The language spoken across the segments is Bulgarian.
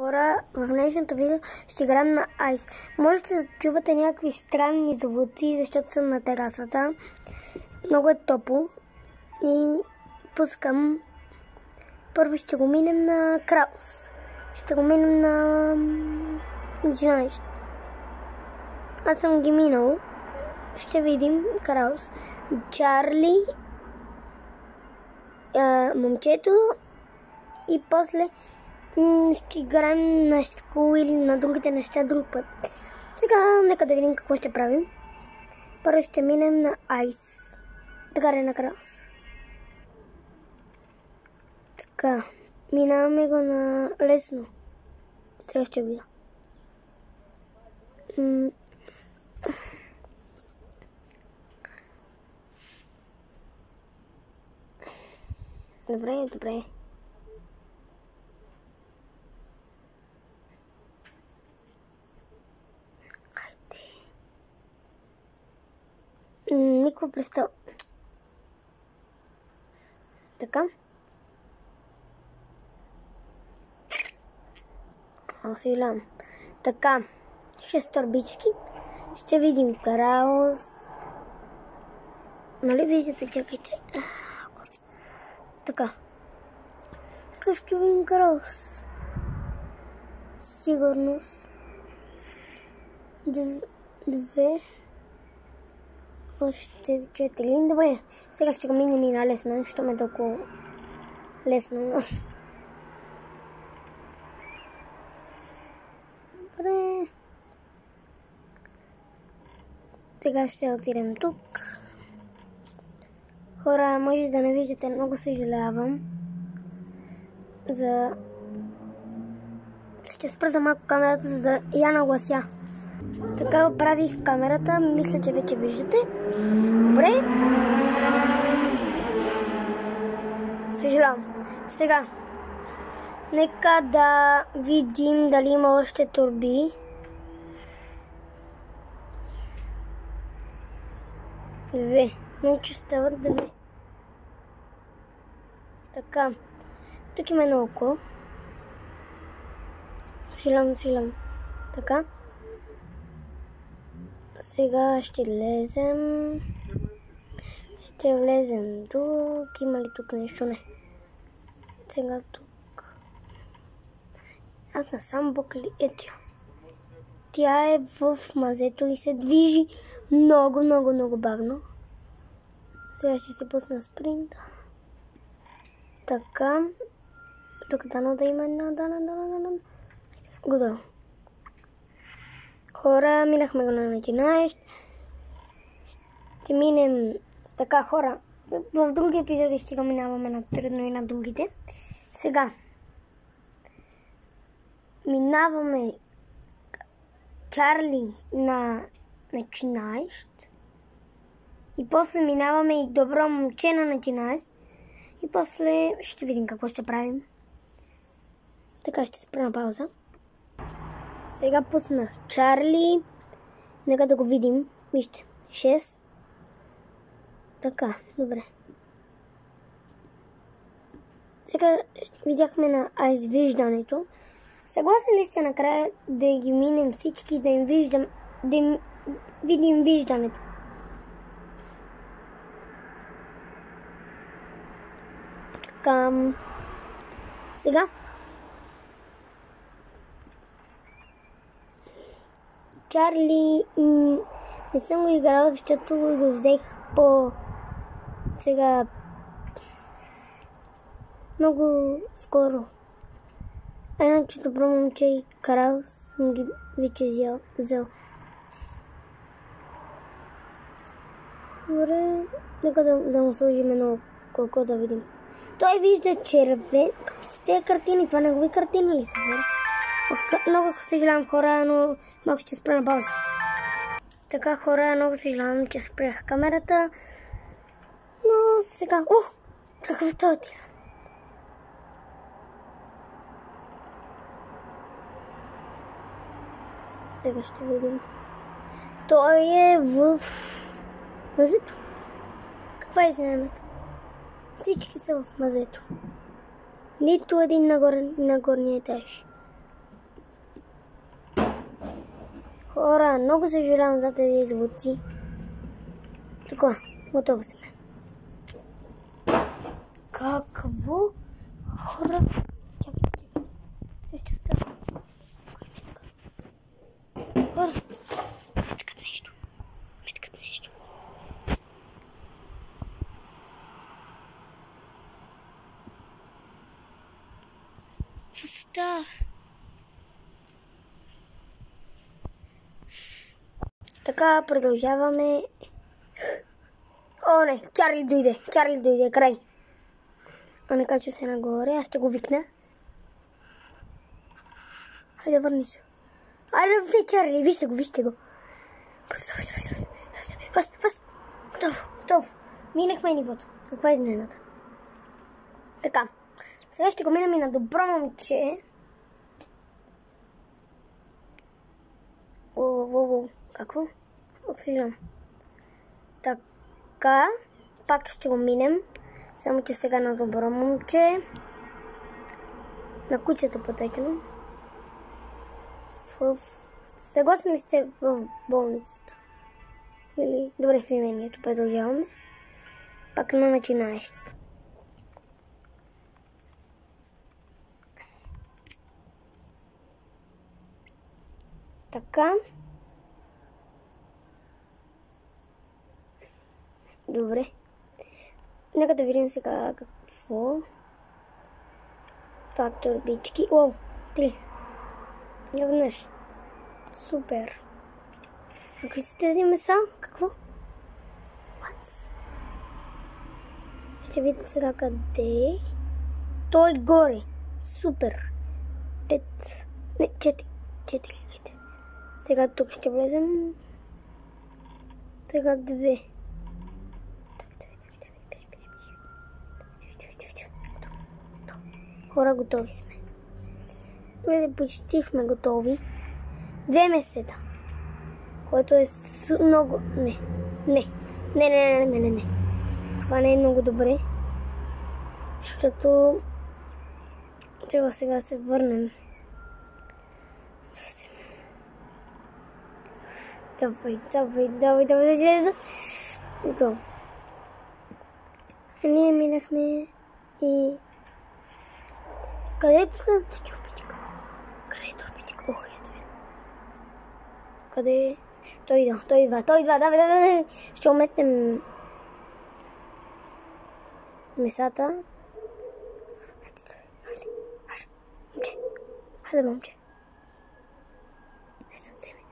Хора, в днешното видео ще играем на Айс. Можете да чувате някакви странни звуци, защото съм на терасата. Много е топло. И пускам. Първо ще го минем на Краус. Ще го минем на... Не знаеш. Аз съм ги минал. Ще видим Краус. Чарли. Момчето. И после ще играем на школа или на другите неща друг път. Сега нека да видим какво ще правим. Първо ще минем на Айс. Така е на Краус. Така. Минаваме го на лесно. Сега ще видя. Добре, добре. Айде. Никой представа. Така. Освилям. Така. 6 торбички. Ще видим Краус. Нали виждате, чакайте. Така. Така ще видим Краус. Сигурност. 2. Още 4. Добре. Сега ще го минем и на лесно, защото ме толкова лесно. Добре. Сега ще отидем тук. Хора, може да не виждате, много съжалявам. Ще спра за малко камерата, за да я наглася. Така оправих камерата, мисля, че вече виждате. Добре. Съжалявам. Сега. Нека да видим дали има още турби. 2. Не чувствуват 2. Така. Тук има едно око. Силам. Така. Сега ще влезем. Ще влезем тук. Има ли тук нещо? Не. Сега тук. Аз насам бокли. Ето. Тя е в мазето и се движи много бавно. Сега ще се пусна спринт. Така. Тук дано да има една дана. Готово. Хора, минахме го на 11. Ще минем така, хора. В други епизоди ще го минаваме на трудно и на другите. Сега. Минаваме Чарли на начинаещ. И после минаваме и добро момче на начинаещ. И после ще видим какво ще правим. Така ще спра на пауза. Сега пуснах Чарли. Нека да го видим. Вижте. 6. Така, добре. Сега видяхме на Айс виждането. Съгласни ли сте накрая да ги минем всички, да им видим виждането? Така. Сега. Чарли не съм го играла, защото го взех по сега много скоро. Иначе добро момче и Краус съм ги вече взел. Добре, нека да му сложим едно колко да видим. Той вижда червен. Как са тези картини? Това негови картини ли са? Много съжалявам, хора, но малко ще спра на пауза. Така, хора, много съжалявам, че спрях камерата. Но сега... Какъв той ти? Сега ще видим. Той е в мазето. Каква е изненадата? Всички са в мазето. Нито един на горния етаж. Хора, много съжалявам за тези звуци. Така, готови сме. Какво? Хора, чакайте. Нещо става. Хора, меткат нещо. Пуста. Така, продължаваме. О, не, Чарли дойде, край. Не качва се нагоре, аз ще го викна. Хайде, върни се. Хайде, Чарли, вижте го. Фаст. Готов. Минахме нивото. Каква е изнената? Така, сега ще го минем и на добро момче. Какво? Оксиждам. Така, пак ще го минем. Само че сега на добро момче. На кучето потекено. Съгласни ли сте в болницата? Или добре, в имението продължаваме. Пак на начинаещ. Така. Добре. Нека да видим сега какво. Пак турбички. О, 3. Наведнъж. Супер. Какви са тези меса? Какво? Ще видите сега къде. Той горе. Супер. 5. Не, 4. 4. Сега тук ще влезем. Сега 2. Хора, готови сме. Почти сме готови. 2 месета. Което е много... Не. Това не е много добре. Защото... трябва сега да се върнем. Давай. Ето. Ние минахме и... Къде е последната турбичка? Къде е турбичка? Ох, ето е. Къде е? Той идва. Давай. Ще уметнем месата. Хайде, момче. Ето, вземи.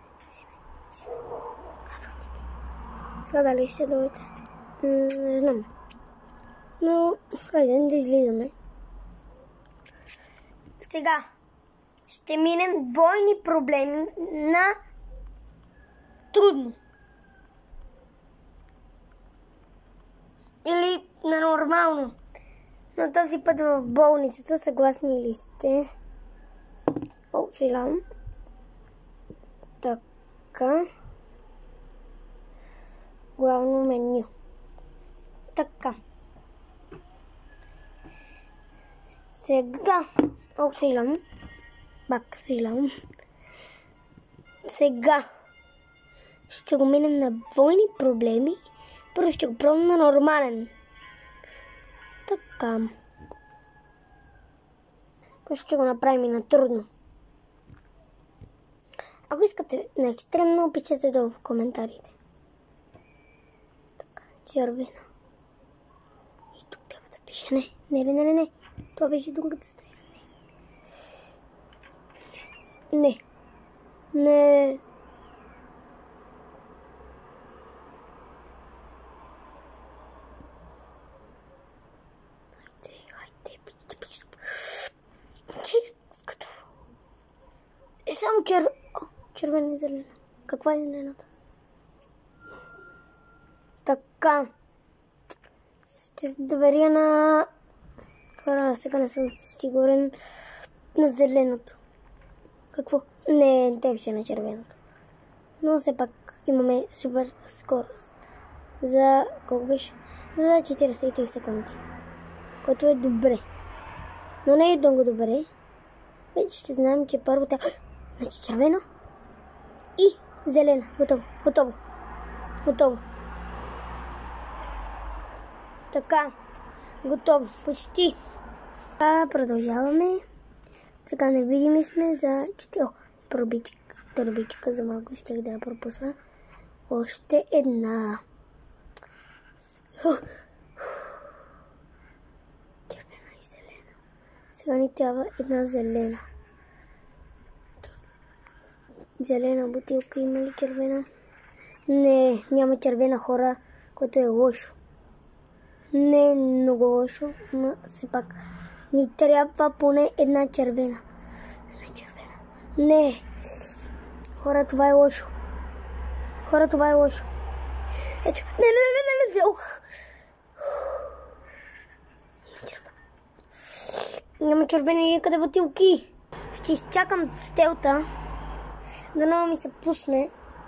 Сега дали ще дойде? Не знам. Но, хайде да излизаме. Сега ще минем двойни проблеми на трудно. Или на нормално. Но този път в болницата, съгласни ли сте? Сега. Така. Главно меню. Така. Сега. Сега ще го минем на двойни проблеми. Първо ще го пробвам на нормален. Така. После ще го направим и на трудно. Ако искате на екстремно, пишете долу в коментарите. Така, червена. И тук трябва да пише не. Това беше другата стая. Не. Хайде, пиш. Само червена и зелена. Каква е зелената? Така. Ще се доверя на... Хора, сега не съм сигурен на зеленото. Какво? Не, те ще на червеното. Но все пак имаме супер скорост. За колко беше? За 43 секунди. Което е добре. Но не е много добре. Вече ще знаем, че първо трябва... Значи червено? И зелена. Готово. Готово. Готово. Така. Готово. Почти. Продължаваме. Сега невидими сме за 4. Турбичка за малко ще да я пропусна. Още една. Червена и зелена. Сега ни трябва една зелена. Зелена бутилка има ли червена? Не, няма червена, хора, което е лошо. Не е много лошо, но все пак ни трябва поне една червена. Една червена. Не. Хора, това е лошо. Хора, това е лошо. Ето. Не. Ух. Няма червени никъде бутилки. Ще изчакам стелта. Дано ми се пусне.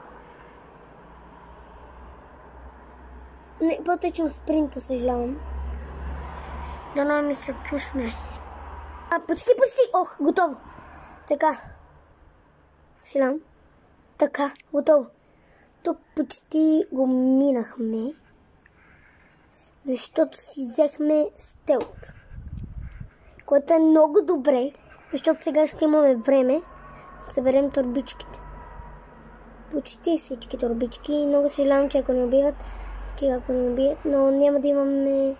Не, по-течем спринта, съжалявам. Дано ми се пусне. Почти. Ох, готово. Така. Съжалявам. Така, готово. Тук почти го минахме. Защото си взехме стелт. Което е много добре. Защото сега ще имаме време да съберем турбичките. Почти всички турбички. Много съжалявам, че ако ни убият, но няма да имаме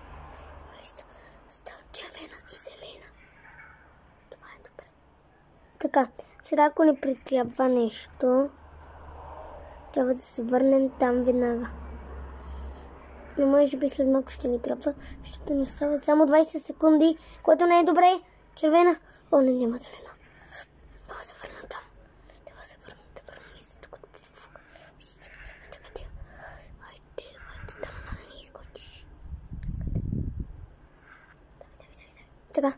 червена и зелена. Това е добре. Така, сега ако ни притрябва нещо, трябва да се върнем там веднага. Но може би след малко ще ни трябва, защото ни остават само 20 секунди, което не е добре. Червена. О, не, няма зелена. Трябва да се върна там. Трябва да се върна и тук. Хайде, да не изкочиш. Така.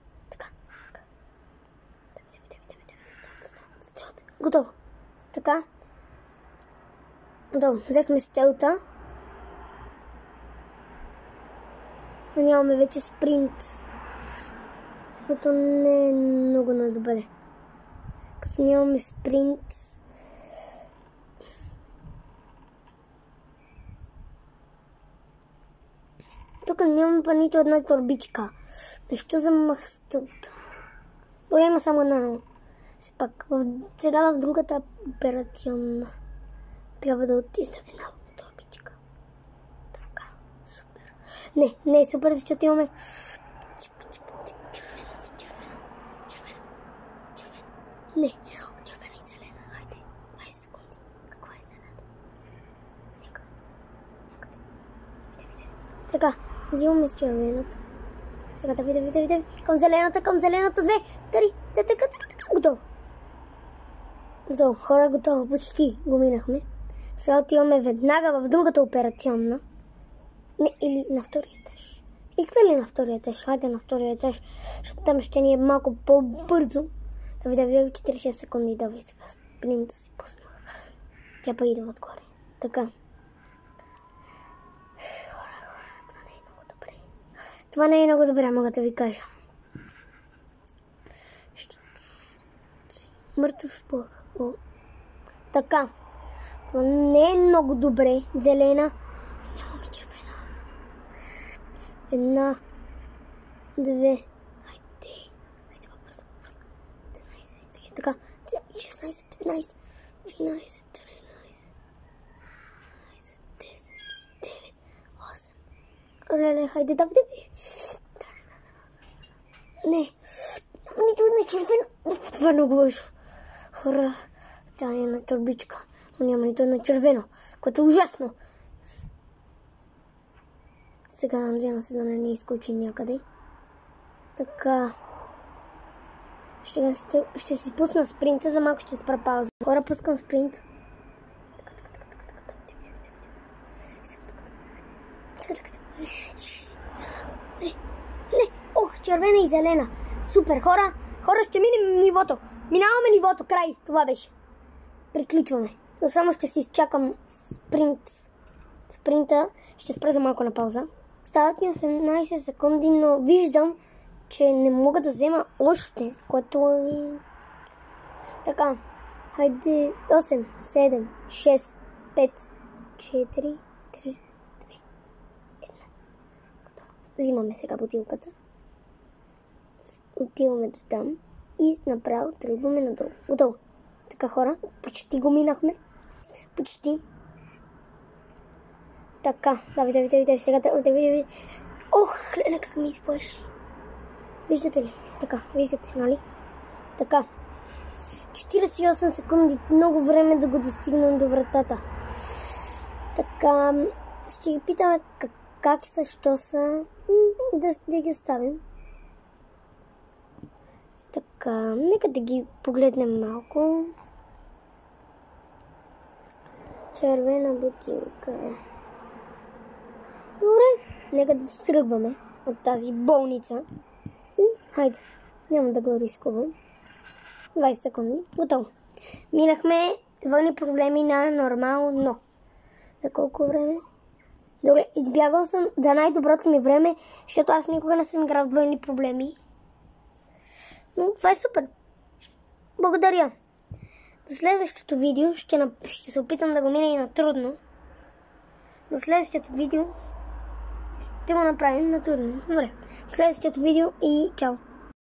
Готово. Така. Готово. Взехме стелта. Но нямаме вече спринт. Което не е много добре. Като нямаме спринт. Тук нямаме па нито една турбичка. Нещо за махстълта. Но има само една, но все пак. Сега в другата операционна трябва да отида една турбичка. Така, супер. Не е супер, защото имаме червена. Не, червена и зелена. Хайде, 20 секунди. Каква е изненада? Някъде. Види. Сега, взимаме с червената. Сега да види. Към зелената. 2, 3. Така. Готово. Хора, готово. Почти го минахме. Сега отиваме веднага в другата операционна. Не, или на втория етаж. Искате ли на втория етаж? Хайде на втория етаж, защото там ще ни е малко по-бързо. Да видя 46 секунди. Давай сега спринта си пуснах. Тя па иде отгоре. Така. Хора, това не е много добре. Това не е много добре, мога да ви кажа. Мъртъв плъх. Така. Това не е много добре. Зелена. Нямаме червена. 1, 2. Хайде по-бързо. 13. Така. 16, 15, 14, 13, 10, 9, 8. Леле, хайде, да. Не. Нито една червена. Това е много лошо. Хора. Тя е една турбичка. Но няма нито една червена. Което е ужасно. Сега надявам се да не изкочи някъде. Така. Ще си пусна спринта, за малко ще спра пауза. Хора, пускам спринт. Не. Ох, червена и зелена. Супер, хора. Хора, ще минем нивото. Минаваме нивото, край. Това беше. Приключваме. Но само ще си изчакам спринта. Ще спра за малко на пауза. Стават ми 18 секунди, но виждам, че не мога да взема още, което е... Така. Хайде, 8, 7, 6, 5, 4, 3, 2, 1. Взимаме сега бутилката. Отиваме до там и направо тръгваме надолу. Готово. Така, хора, почти го минахме. Почти. Така, давай, сега давай. Ох, леле, как ми изплаши. Виждате ли? Така, виждате, нали? Така. 48 секунди, много време да го достигнем до вратата. Така, ще ги питаме как са, що са, да ги оставим. Така, нека да ги погледнем малко. Червена бутилка. Добре, нека да се тръгваме от тази болница. И хайде, няма да го рискувам. 20 секунди, готово. Минахме двойни проблеми на нормално. За колко време? Добре, избягал съм за най-доброто ми време, защото аз никога не съм играл в двойни проблеми. Но това е супер. Благодаря. До следващото видео ще се опитам да го мина и на трудно. До следващото видео ще го направим на трудно. Добре, до следващото видео и чао.